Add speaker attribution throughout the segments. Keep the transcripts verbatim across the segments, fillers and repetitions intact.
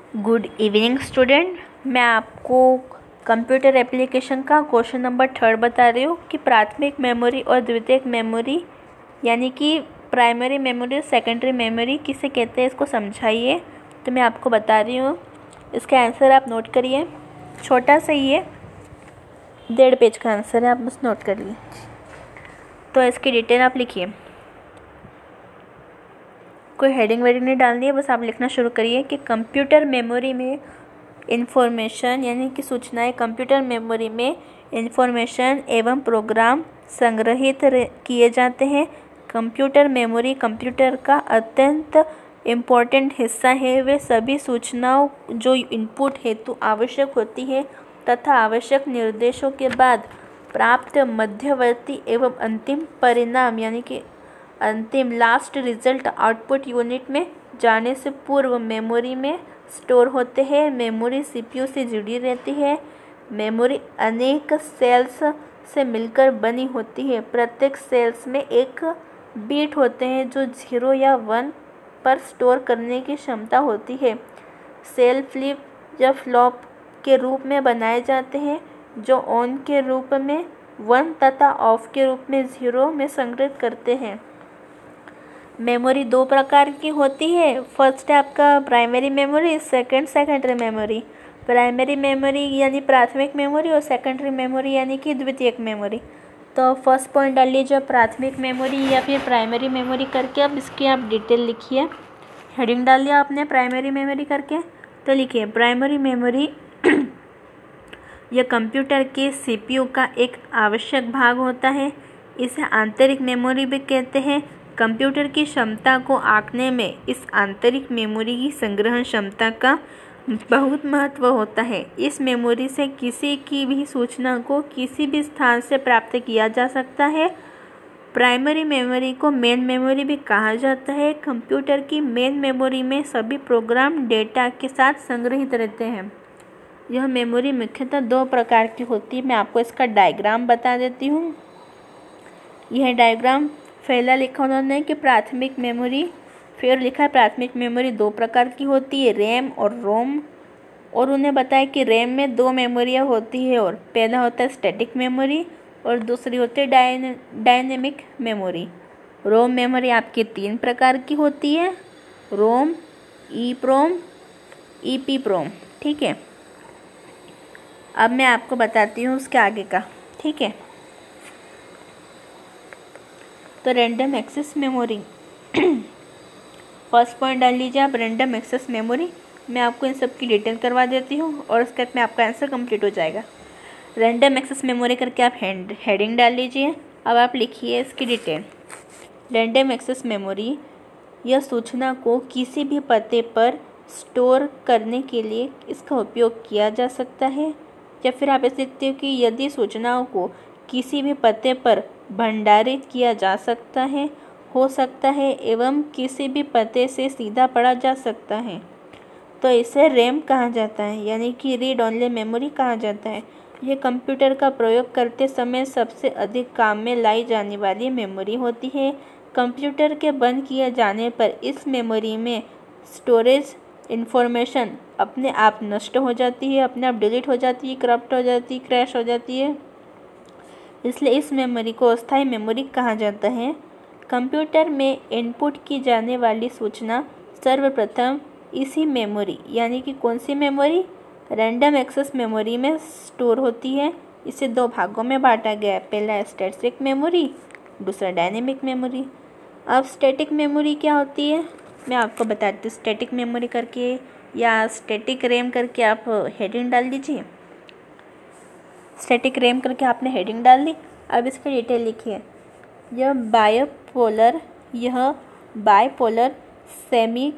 Speaker 1: Good evening student, मैं आपको computer application का क्वेश्चन नंबर थर्ड बता रही हूँ कि प्राथमिक मेमोरी और द्वितीयक मेमोरी यानी कि प्राइमरी मेमोरी और सेकेंडरी मेमोरी किसे कहते हैं, इसको समझाइए। तो मैं आपको बता रही हूँ, इसका आंसर आप नोट करिए। छोटा सा ही है, डेढ़ पेज का आंसर है, आप बस नोट कर लिए। तो इसकी डिटेल आप लिखिए, कोई हेडिंग वेडिंग नहीं डालनी है, बस आप लिखना शुरू करिए कि कंप्यूटर मेमोरी में इंफॉर्मेशन यानी कि सूचनाएं कंप्यूटर मेमोरी में इंफॉर्मेशन एवं प्रोग्राम संग्रहित किए जाते हैं। कंप्यूटर मेमोरी कंप्यूटर का अत्यंत इम्पोर्टेंट हिस्सा है। वे सभी सूचनाओं जो इनपुट हेतु आवश्यक होती है तथा आवश्यक निर्देशों के बाद प्राप्त मध्यवर्ती एवं अंतिम परिणाम यानी कि अंतिम लास्ट रिजल्ट आउटपुट यूनिट में जाने से पूर्व मेमोरी में स्टोर होते हैं। मेमोरी सीपीयू से जुड़ी रहती है। मेमोरी अनेक सेल्स से मिलकर बनी होती है। प्रत्येक सेल्स में एक बीट होते हैं जो जीरो या वन पर स्टोर करने की क्षमता होती है। सेल फ्लिप या फ्लॉप के रूप में बनाए जाते हैं जो ऑन के रूप में वन तथा ऑफ के रूप में जीरो में संग्रहित करते हैं। मेमोरी दो प्रकार की होती है। फर्स्ट है आपका primary memory, second secondary memory. Primary memory यानी प्राथमिक मेमोरी और सेकेंडरी मेमोरी यानी कि द्वितीयक मेमोरी। तो फर्स्ट पॉइंट डाल लीजिए प्राथमिक मेमोरी या फिर प्राइमरी मेमोरी करके। अब इसकी आप डिटेल लिखिए, हेडिंग डाल दिया आपने प्राइमरी मेमोरी करके। तो लिखिए प्राइमरी मेमोरी यह कंप्यूटर के सीपीयू का एक आवश्यक भाग होता है। इसे आंतरिक मेमोरी भी कहते हैं। कंप्यूटर की क्षमता को आंकने में इस आंतरिक मेमोरी की संग्रहण क्षमता का बहुत महत्व होता है। इस मेमोरी से किसी की भी सूचना को किसी भी स्थान से प्राप्त किया जा सकता है। प्राइमरी मेमोरी को मेन मेमोरी भी कहा जाता है। कंप्यूटर की मेन मेमोरी में सभी प्रोग्राम डेटा के साथ संग्रहित रहते हैं। यह मेमोरी मुख्यतः दो प्रकार की होती है। मैं आपको इसका डायग्राम बता देती हूँ। यह डायग्राम पहला लिखा उन्होंने कि प्राथमिक मेमोरी, फिर लिखा है प्राथमिक मेमोरी दो प्रकार की होती है, रैम और रोम। और उन्हें बताया कि रैम में दो मेमोरियाँ होती है और पहला होता है स्टैटिक मेमोरी और दूसरी होती है डायने डायनेमिक मेमोरी। रोम मेमोरी आपकी तीन प्रकार की होती है, रोम, ई प्रोम, ई पी प्रोम। ठीक है, अब मैं आपको बताती हूँ उसके आगे का। ठीक है, तो random access memory first point डाल लीजिए आप, रैंडम एक्सेस मेमोरी। मैं आपको इन सब की डिटेल करवा देती हूँ और उसके बाद में आपका आंसर कंप्लीट हो जाएगा। रैंडम एक्सेस मेमोरी करके आप हैंड हेडिंग डाल लीजिए। अब आप लिखिए इसकी डिटेल। रैंडम एक्सेस मेमोरी यह सूचना को किसी भी पते पर स्टोर करने के लिए इसका उपयोग किया जा सकता है। या फिर आप ऐसे लिखते हो कि यदि सूचनाओं को किसी भी पते पर भंडारित किया जा सकता है, हो सकता है एवं किसी भी पते से सीधा पढ़ा जा सकता है, तो इसे रैम कहा जाता है यानी कि रीड ओनली मेमोरी कहा जाता है। यह कंप्यूटर का प्रयोग करते समय सबसे अधिक काम में लाई जाने वाली मेमोरी होती है। कंप्यूटर के बंद किए जाने पर इस मेमोरी में स्टोरेज इंफॉर्मेशन अपने आप नष्ट हो जाती है, अपने आप डिलीट हो जाती है, करप्ट हो जाती है, क्रैश हो जाती है। इसलिए इस मेमोरी को अस्थायी मेमोरी कहा जाता है। कंप्यूटर में इनपुट की जाने वाली सूचना सर्वप्रथम इसी मेमोरी यानी कि कौन सी मेमोरी, रैंडम एक्सेस मेमोरी में स्टोर होती है। इसे दो भागों में बांटा गया है, पहला स्टैटिक मेमोरी, दूसरा डायनेमिक मेमोरी। अब स्टैटिक मेमोरी क्या होती है मैं आपको बताती हूँ। स्टैटिक मेमोरी करके या स्टैटिक रैम करके आप हेडिंग डाल दीजिए। स्टैटिक रैम करके आपने हेडिंग डाल दी। अब इसका डिटेल लिखिए। यह बायोपोलर यह बायपोलर सेमी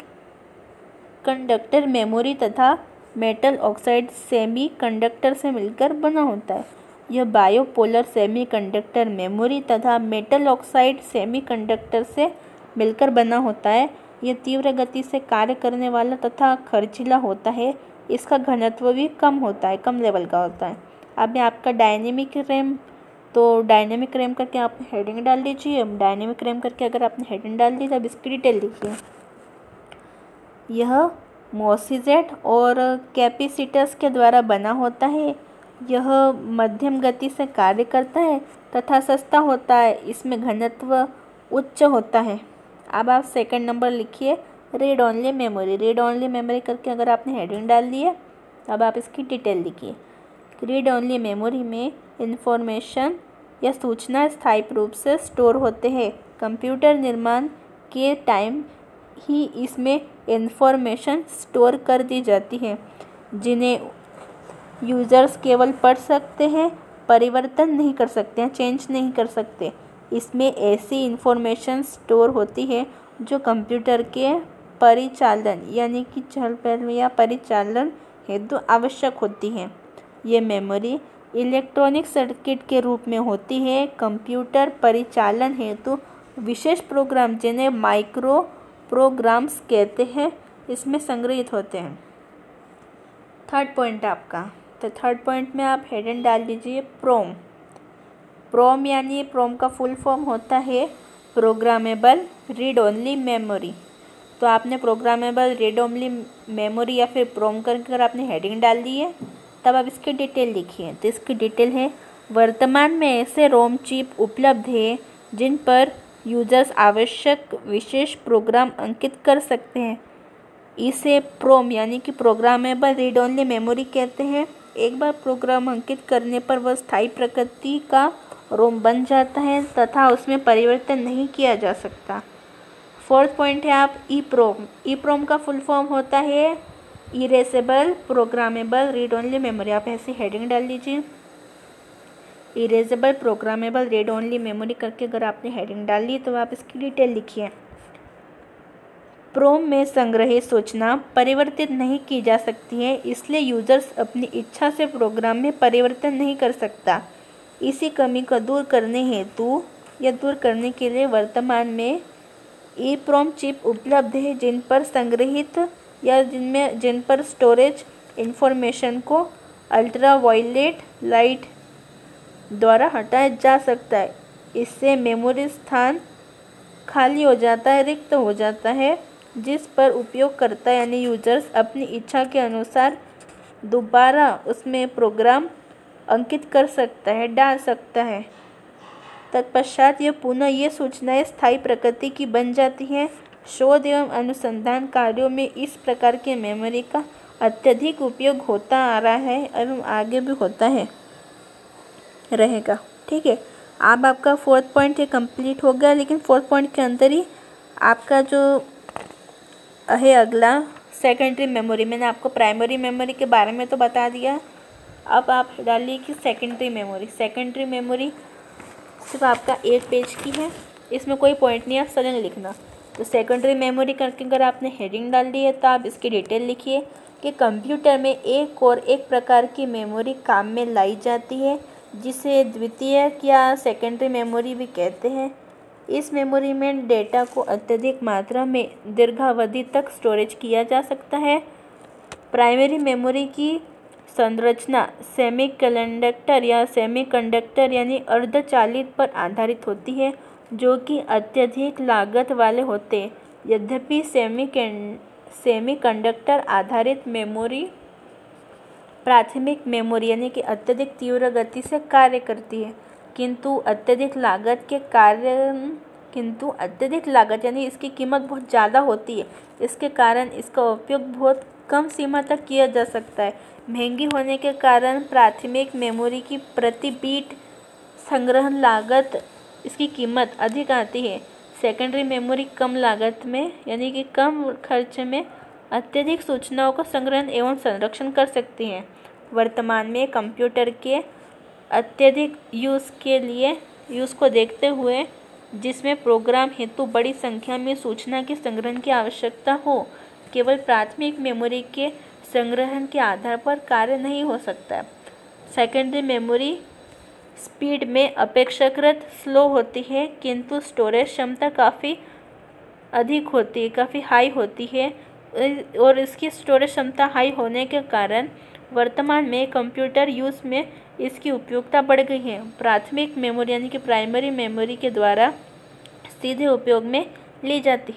Speaker 1: कंडक्टर मेमोरी तथा मेटल ऑक्साइड सेमी कंडक्टर से मिलकर बना होता है। यह बायोपोलर सेमी कंडक्टर मेमोरी तथा मेटल ऑक्साइड सेमी कंडक्टर से मिलकर बना होता है। यह तीव्र गति से कार्य करने वाला तथा खर्चीला होता है। इसका घनत्व भी कम होता है, कम लेवल का होता है। अब मैं आपका डायनेमिक रैम, तो डायनेमिक रैम करके आप हेडिंग डाल दीजिए। डायनेमिक रैम करके अगर आपने हेडिंग डाल दी तो अब इसकी डिटेल लिखिए। यह मोसीजेट और कैपेसिटर्स के द्वारा बना होता है। यह मध्यम गति से कार्य करता है तथा सस्ता होता है। इसमें घनत्व उच्च होता है। अब आप सेकंड नंबर लिखिए, read only memory. Read only memory करके अगर आपने हेडिंग डाल दी है, अब आप इसकी डिटेल लिखिए। रीड ओनली मेमोरी में इंफॉर्मेशन या सूचना स्थायी रूप से स्टोर होते हैं। कंप्यूटर निर्माण के टाइम ही इसमें इंफॉर्मेशन स्टोर कर दी जाती है, जिन्हें यूज़र्स केवल पढ़ सकते हैं, परिवर्तन नहीं कर सकते हैं, चेंज नहीं कर सकते। इसमें ऐसी इंफॉर्मेशन स्टोर होती है जो कंप्यूटर के परिचालन यानी कि चहल पहल या परिचालन हेतु आवश्यक होती है। ये मेमोरी इलेक्ट्रॉनिक सर्किट के रूप में होती है। कंप्यूटर परिचालन हेतु विशेष प्रोग्राम, जिन्हें माइक्रो प्रोग्राम्स कहते हैं, इसमें संग्रहित होते हैं। थर्ड पॉइंट आपका, तो थर्ड पॉइंट में आप हेडिंग डाल दीजिए प्रोम। प्रोम यानी प्रोम का फुल फॉर्म होता है प्रोग्रामेबल रीड ओनली मेमोरी। तो आपने प्रोग्रामेबल रीड ओनली मेमोरी या फिर प्रोम कर आपने हेडिंग डाल दी है, तब आप इसकी डिटेल लिखिए। तो इसकी डिटेल है, वर्तमान में ऐसे रोम चिप उपलब्ध है जिन पर यूजर्स आवश्यक विशेष प्रोग्राम अंकित कर सकते हैं। इसे प्रोम यानी कि प्रोग्रामेबल रीड ओनली मेमोरी कहते हैं। एक बार प्रोग्राम अंकित करने पर वह स्थायी प्रकृति का रोम बन जाता है तथा उसमें परिवर्तन नहीं किया जा सकता। फोर्थ पॉइंट है आप ई प्रोम। ई प्रोम का फुल फॉर्म होता है erasable programmable read only memory. आप ऐसी हेडिंग डाल दीजिए, erasable programmable read only memory करके अगर आपने हेडिंग डाल ली तो आप इसकी डिटेल लिखिए। प्रोम में संग्रहित सूचना परिवर्तित नहीं की जा सकती है, इसलिए यूजर्स अपनी इच्छा से प्रोग्राम में परिवर्तन नहीं कर सकता। इसी कमी को दूर करने हेतु या दूर करने के लिए वर्तमान में ई प्रोम चिप उपलब्ध है, जिन पर संग्रहित या जिनमें जिन पर स्टोरेज इंफॉर्मेशन को अल्ट्रा वायलेट लाइट द्वारा हटाया जा सकता है। इससे मेमोरी स्थान खाली हो जाता है, रिक्त हो जाता है, जिस पर उपयोगकर्ता यानी यूजर्स अपनी इच्छा के अनुसार दोबारा उसमें प्रोग्राम अंकित कर सकता है, डाल सकता है। तत्पश्चात यह पुनः ये सूचनाएं स्थायी प्रकृति की बन जाती हैं। शोध एवं अनुसंधान कार्यों में इस प्रकार के मेमोरी का अत्यधिक उपयोग होता आ रहा है एवं आगे भी होता है रहेगा। ठीक है, अब आपका फोर्थ पॉइंट ये कंप्लीट हो गया, लेकिन फोर्थ पॉइंट के अंदर ही आपका जो है अगला सेकेंडरी मेमोरी। मैंने आपको प्राइमरी मेमोरी के बारे में तो बता दिया, अब आप डालिए कि सेकेंडरी मेमोरी। सेकेंडरी मेमोरी सिर्फ आपका एक पेज की है, इसमें कोई पॉइंट नहीं, आप सडन लिखना। तो सेकेंडरी मेमोरी करके अगर आपने हेडिंग डाल दी है तो आप इसकी डिटेल लिखिए कि कंप्यूटर में एक और एक प्रकार की मेमोरी काम में लाई जाती है, जिसे द्वितीयक या सेकेंडरी मेमोरी भी कहते हैं। इस मेमोरी में डेटा को अत्यधिक मात्रा में दीर्घावधि तक स्टोरेज किया जा सकता है। प्राइमरी मेमोरी की संरचना सेमीकंडक्टर या सेमीकंडक्टर यानी अर्धचालित पर आधारित होती है, जो कि अत्यधिक लागत वाले होते हैं। यद्यपि सेमी सेमीकंडक्टर आधारित मेमोरी प्राथमिक मेमोरी यानी कि अत्यधिक तीव्र गति से कार्य करती है, किंतु अत्यधिक लागत के कारण किंतु अत्यधिक लागत यानी इसकी कीमत बहुत ज़्यादा होती है। इसके कारण इसका उपयोग बहुत कम सीमा तक किया जा सकता है। महंगी होने के कारण प्राथमिक मेमोरी की प्रति बीट संग्रहण लागत, इसकी कीमत अधिक आती है। सेकेंडरी मेमोरी कम लागत में यानी कि कम खर्च में अत्यधिक सूचनाओं का संग्रहण एवं संरक्षण कर सकती हैं। वर्तमान में कंप्यूटर के अत्यधिक यूज़ के लिए यूज़ को देखते हुए, जिसमें प्रोग्राम हेतु बड़ी संख्या में सूचना के संग्रहण की आवश्यकता हो, केवल प्राथमिक मेमोरी के संग्रहण के आधार पर कार्य नहीं हो सकता। सेकेंडरी मेमोरी स्पीड में अपेक्षाकृत स्लो होती है, किंतु स्टोरेज क्षमता काफ़ी अधिक होती है, काफ़ी हाई होती है, और इसकी स्टोरेज क्षमता हाई होने के कारण वर्तमान में कंप्यूटर यूज़ में इसकी उपयोगिता बढ़ गई है। प्राथमिक मेमोरी यानी कि प्राइमरी मेमोरी के द्वारा सीधे उपयोग में ली जाती है।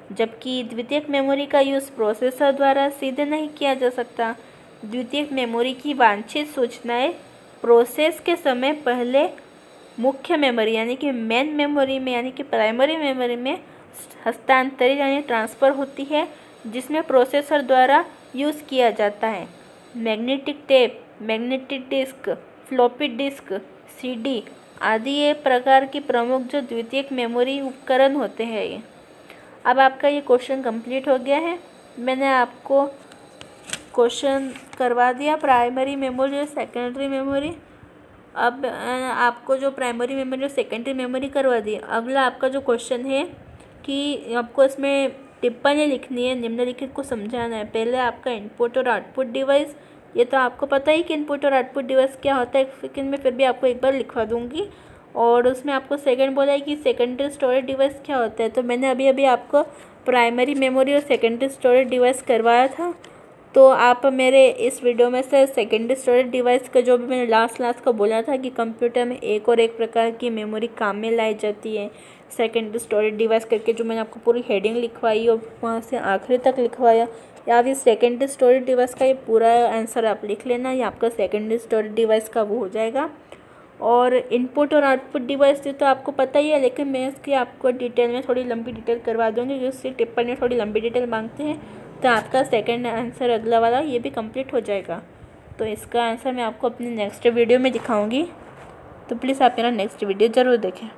Speaker 1: जबकि द्वितीयक मेमोरी का यूज़ प्रोसेसर द्वारा सीधे नहीं किया जा सकता। द्वितीयक मेमोरी की वांछित सूचनाएं प्रोसेस के समय पहले मुख्य मेमोरी यानी कि मेन मेमोरी में यानी कि प्राइमरी मेमोरी में हस्तांतरित यानी ट्रांसफ़र होती है, जिसमें प्रोसेसर द्वारा यूज़ किया जाता है। Magnetic tape, magnetic disk, floppy disk, CD आदि ये प्रकार की प्रमुख जो द्वितीयक मेमोरी उपकरण होते हैं। ये अब आपका ये क्वेश्चन कंप्लीट हो गया है। मैंने आपको क्वेश्चन करवा दिया प्राइमरी मेमोरी और सेकेंडरी मेमोरी। अब आपको जो प्राइमरी मेमोरी और सेकेंडरी मेमोरी करवा दी। अगला आपका जो क्वेश्चन है कि आपको इसमें टिप्पणी लिखनी है, निम्नलिखित को समझाना है। पहले आपका इनपुट और आउटपुट डिवाइस, ये तो आपको पता ही कि इनपुट और आउटपुट डिवाइस क्या होता है, लेकिन मैं फिर भी आपको एक बार लिखवा दूंगी। और उसमें आपको सेकंड बोला है कि सेकेंडरी स्टोरेज डिवाइस क्या होता है। तो मैंने अभी अभी आपको प्राइमरी मेमोरी और सेकेंडरी स्टोरेज डिवाइस करवाया था। तो आप मेरे इस वीडियो में से सेकेंडरी स्टोरेज डिवाइस का जो भी मैंने लास्ट लास्ट का बोला था कि कंप्यूटर में एक और एक प्रकार की मेमोरी काम में लाई जाती है, सेकेंडरी स्टोरेज डिवाइस करके जो मैंने आपको पूरी हेडिंग लिखवाई और वहाँ से आखिरी तक लिखवाया, या फिर सेकेंडरी स्टोरेज डिवाइस का ये पूरा आंसर आप लिख लेना, ये आपका सेकेंडरी स्टोरेज डिवाइस का वो हो जाएगा। और इनपुट और आउटपुट डिवाइस ये तो आपको पता ही है, लेकिन मैं इसकी आपको डिटेल में थोड़ी लंबी डिटेल करवा दूँगी, जिससे टिप्पणी में थोड़ी लंबी डिटेल मांगते हैं। तो आपका सेकंड आंसर अगला वाला ये भी कंप्लीट हो जाएगा। तो इसका आंसर मैं आपको अपनी नेक्स्ट वीडियो में दिखाऊंगी, तो प्लीज़ आप मेरा नेक्स्ट वीडियो ज़रूर देखें।